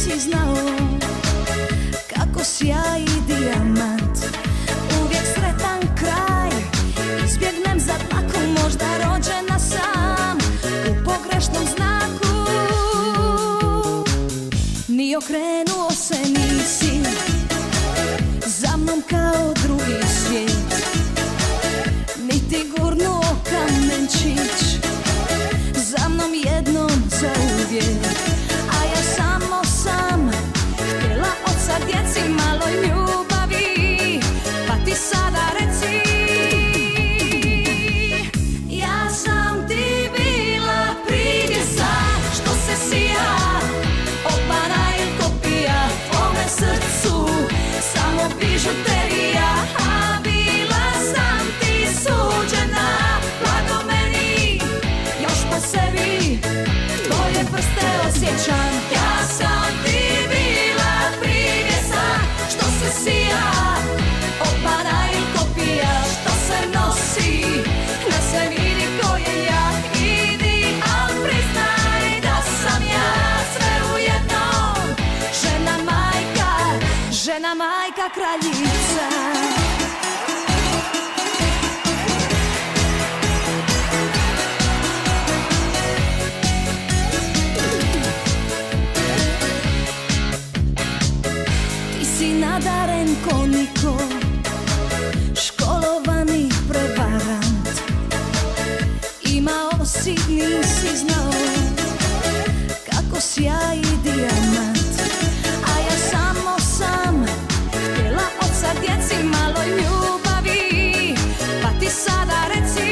nisi znao kako sjaji dijamant. Uvijek sretan kraj, izbjegnem za dlaku, možda rođena sam u pogrešnom znaku. Ni okrenuo se nisi za mnom kao drugi svijet, niti gurnuo kamenčić za mnom jednom zauvijek. A ja samo sam htjela od sad djeci malo ljubavi, pa ti sada reci. Ja sam ti bila privjesa što se sija, opara ili kopija tvome srcu, samo bižuterija. A bila sam ti suđena, blago meni, još po sebi tvoje prste osjećam. Ja sam ti bila privjesa što se sija, opara ili kopija što se nosi, da se vidi ko je ja. Idi, al priznaj da sam ja sve ujedno, žena majka kraljica. Ti si nadaren ko niko, školovani prevarant. Imao si, nisi znao kako sjaji dijamant. A ja samo sam htjela od sad djeci malo ljubavi, pa ti sada reci.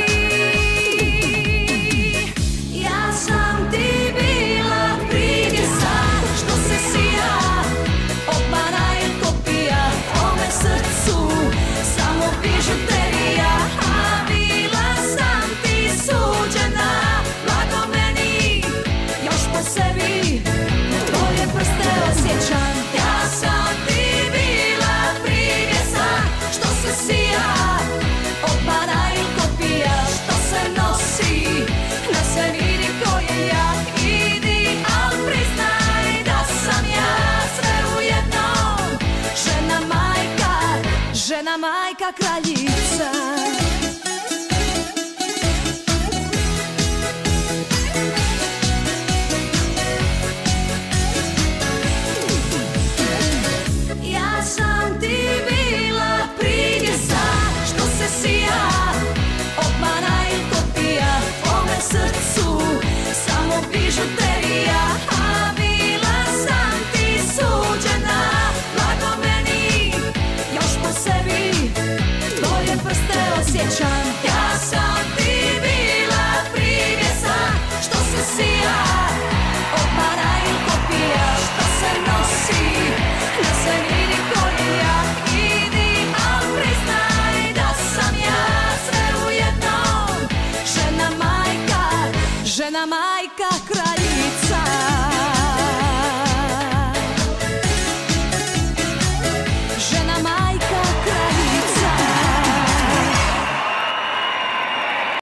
Ja sam ti bila privjesa što se sija, opara ili kopija tvome srcu, samo bižuterija. A bila sam ti suđena, blago meni, još po sebi tvoje prste osjećam. Ja sam ti bila privjesa što se sija, opara ili kopija što se nosi, da se vidi ko je ja. Idi, al priznaj da sam ja sve ujedno, žena majka kraljica. Ja sam ti bila privjesa što se sija, opara ili kopija tvome srcu, samo bižuterija. A bila sam ti suđena, blago meni, još po sebi tvoje prste osjećam. Ja sam ti bila privjesa što se sija, opara ili kopija što se nosi, da se vidi ko je ja. Idi, al priznaj da sam ja sve ujedno, žena majka kraljica.